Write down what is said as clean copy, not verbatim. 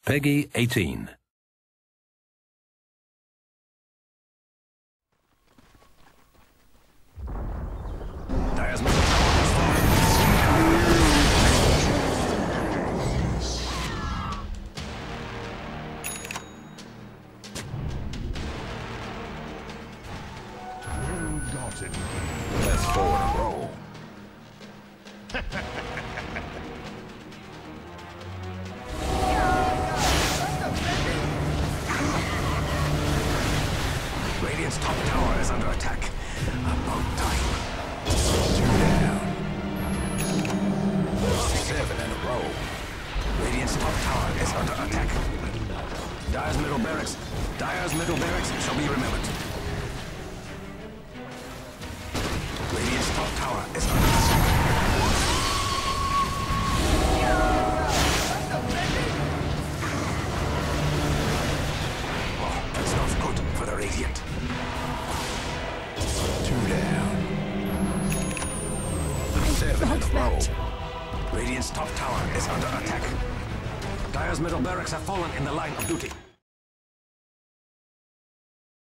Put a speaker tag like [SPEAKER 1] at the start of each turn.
[SPEAKER 1] Peggy 18.
[SPEAKER 2] Let's forward and roll. Radiant's top tower is under attack. About time. 2 down. 7 in a row. Radiant's top tower is under attack. Dire's middle barracks shall be remembered. Radiant's top tower is under attack. Oh, that's not good for the Radiant. 2 down. 7 in a row. Radiant's top tower is under attack. Dire's middle barracks have fallen in the line of duty.